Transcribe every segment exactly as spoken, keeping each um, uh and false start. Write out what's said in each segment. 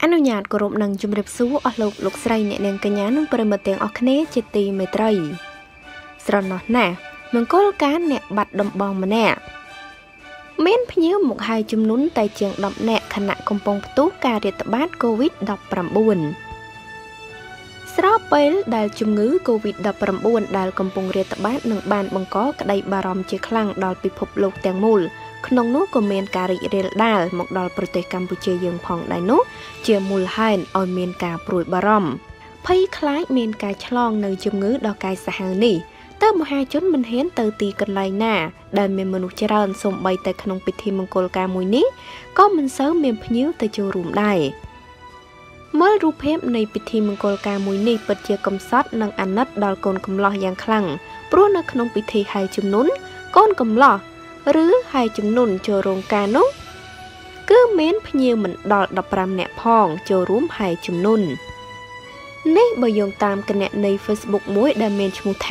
អនុញ្ញាតគោរពនឹងជំរាបសួរអស់លោកលោកស្រីអ្នកនាងកញ្ញានិងប្រិមត្តទាំងអស់គ្នាជាទីមេត្រីស្រណោះណាស់មង្គលការអ្នកបាត់ដំបងម្នាក់មានភ្ញៀវមកហៅជំនុនតែជាងដប់អ្នកខណៈកំពុងផ្ទុះការរាតត្បាត កូវីដ ដប់ប្រាំបួន ស្របពេលដែលជំងឺ កូវីដ ដប់ប្រាំបួន ដែលកំពុងរាតត្បាតនឹងបានបង្កក្តីបារម្ភជាខ្លាំងដល់ពិភពលោកទាំងមូលក្នុងនោះក៏មានការរីករាលដាលមកដល់ប្រទេសកម្ពុជាយើងផងដែរនោះជាមូលហេតុឲ្យមានការព្រួយបារម្ភភ័យខ្លាចមានការឆ្លងនៅជំងឺដ៏កាចសាហាវនេះតើមហាជនមិនហ៊ានទៅទីកន្លែងណាដែលមានមនុស្សច្រើនសូម្បីតែក្នុងពិធីមង្គលការមួយនេះក៏មិនសូវមានភ្ញៀវទៅចូលរួមដែរមើលរូបភាពនៃពិធីមង្គលការមួយនេះពិតជាកំសត់និងអាណិតដល់កូនកំលោះយ៉ាងខ្លាំងព្រោះនៅក្នុងពិធីហៅជំនុនកូនកំលោះឬហៅជំនុនចូលរោងការនោះគឺមានភ្ញៀវមិនដល់ដប់ប្រាំនាក់ផងចូលរួមហៅជំនុននេះបើយោងតាមគណនី Facebook មួយដែលមានឈ្មោះថា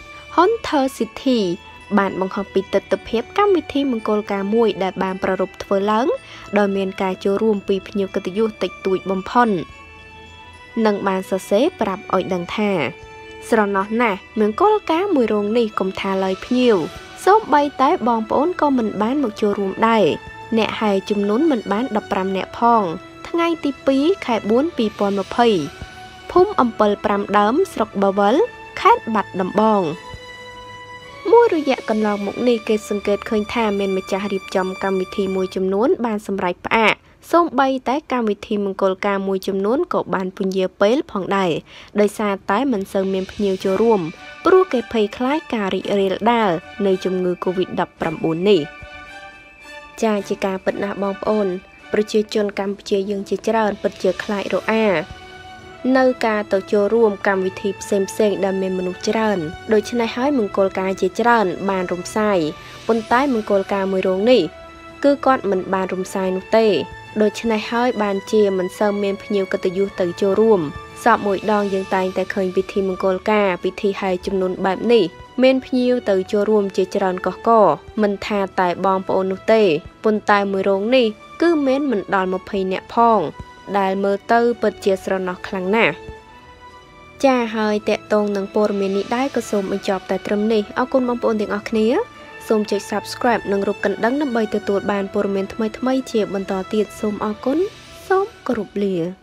Hunter City បានបង្ហោះពីទស្សនវិជ្ជាកម្មវិធីមង្គលការមួយដែលបានប្រារព្ធធ្វើឡើងដោយមានការចូលរួមពីភ្ញៀវកិត្តិយសតិចតួចបំផុតនិងបានសរសេរប្រាប់ឲ្យដឹងថាស្រណោះណាស់មង្គលការមួយរោងនេះកុំថាឡើយភ្ញៀវសូម្បីតែបងប្អូនក៏មិនបានមកចូលរួមដែរអ្នកហៅជំនុនមិនបានដប់ប្រាំនាក់ផងថ្ងៃទីពីរខែបួន ពីរពាន់ម្ភៃភូមិអំពិលប្រាំដើមស្រុកបាវិលខេត្តបាត់ដំបងមួយរយៈកន្លងមកនេះគេសង្កេតឃើញថាមានម្ចាស់រៀបចំកម្មវិធីមួយចំនួនបានសម្រេចផ្អាកសូម្បីតែកម្មវិធីមង្គលការមួយចំនួនក៏បានពន្យាពេលផងដែរដោយសារតែមិនសូវមានភ្ញៀវចូលរួមព្រោះគេភ័យខ្លាចការរីករាលដាលនៃជំងឺ កូវីដ ដប់ប្រាំបួន នេះចាជាការពិតណាស់បងប្អូនប្រជាជនកម្ពុជាយើងជាច្រើនពិតជាខ្លាចរអានៅការទៅចូលរួមកម្មវិធីផ្សេងផ្សេងដែលមានមនុស្សច្រើនដូច្នេះហើយមង្គលការជាច្រើនបានរំសាយប៉ុន្តែមង្គលការមួយរោងនេះគឺគាត់មិនបានរំសាយនោះទេដូច្នេះហើយបានជាមិនសូវមានភ្ញៀវកិត្តិយសទៅចូលរួមសពមួយដងយើងតែងតែឃើញពិធីមង្គលការពិធីហៅជំនុនបែបនេះមានភ្ញៀវទៅចូលរួមជាច្រើនកុះករមិនថាតែបងប្អូននោះទេប៉ុន្តែមួយរោងនេះគឺមានមិនដល់ម្ភៃនាក់ផងដែលមើលទៅពិតជាស្រណោះខ្លាំងណាស់ចាហើយតេតងនឹងព័ត៌មាននេះដែរក៏សូមបញ្ចប់តែត្រឹមនេះអរគុណបងប្អូនទាំងអស់គ្នាសូមចុច Subscribe និងរូបកណ្ដឹងដើម្បីទទួលបានព័ត៌មានថ្មីៗជាបន្តទៀតសូមអរគុណសូមគោរពលា